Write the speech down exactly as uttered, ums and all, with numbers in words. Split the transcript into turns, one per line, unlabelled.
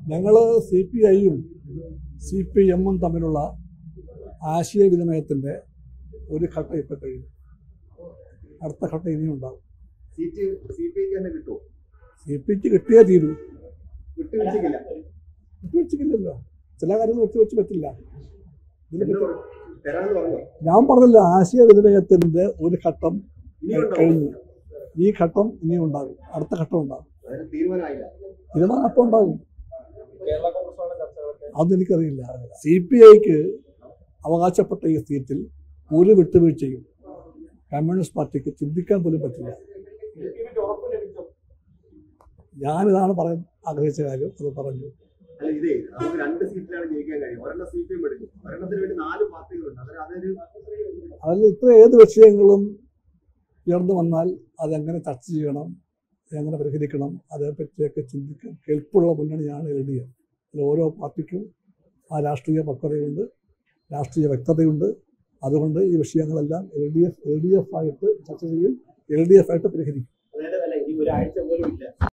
ഞങ്ങൾ C P ഐയും C P എമ്മും തമ്മിലുള്ള ആശയവിനിമയത്തിൻ്റെ ഒരു ഘട്ടം ഇപ്പം കഴിഞ്ഞു. അടുത്ത ഘട്ടം ഇനിയും ഉണ്ടാകും. സി പി ഐക്ക് കിട്ടിയേ തീരൂ. വിട്ടുവെച്ചില്ലല്ലോ, ചില കാര്യങ്ങൾ വിട്ടുവെച്ച് പറ്റില്ല. ഞാൻ പറഞ്ഞില്ല, ആശയവിനിമയത്തിൻ്റെ ഒരു ഘട്ടം കഴിഞ്ഞു. ഈ ഘട്ടം ഇനിയും ഉണ്ടാകും, അടുത്ത ഘട്ടം ഉണ്ടാകും. തീരുമാനം അപ്പം ഉണ്ടാകും. അതെനിക്കറിയില്ല. സി പി ഐക്ക് അവകാശപ്പെട്ട ഈ സീറ്റിൽ ഒരു വിട്ടുവീഴ്ചയും കമ്മ്യൂണിസ്റ്റ് പാർട്ടിക്ക് ചിന്തിക്കാൻ പോലും പറ്റില്ല. ഞാനിതാണ് പറയാൻ ആഗ്രഹിച്ച കാര്യം, അത് പറഞ്ഞു. അതിൽ ഇത്ര ഏത് വിഷയങ്ങളും ഉയർന്നു വന്നാൽ അതെങ്ങനെ ചർച്ച ചെയ്യണം, എങ്ങനെ പരിഹരിക്കണം, അതേപ്പറ്റിയൊക്കെ ചിന്തിക്കാൻ കെൽപ്പുള്ള മുന്നണിയാണ് എൽ ഡി എഫ്. അതിൽ ഓരോ പാർട്ടിക്കും ആ രാഷ്ട്രീയ പക്വതയുണ്ട്, രാഷ്ട്രീയ വ്യക്തതയുണ്ട്. അതുകൊണ്ട് ഈ വിഷയങ്ങളെല്ലാം L D F L D F ആയിട്ട് ചർച്ച ചെയ്യും, എൽ ഡി എഫ് ആയിട്ട് പരിഹരിക്കും.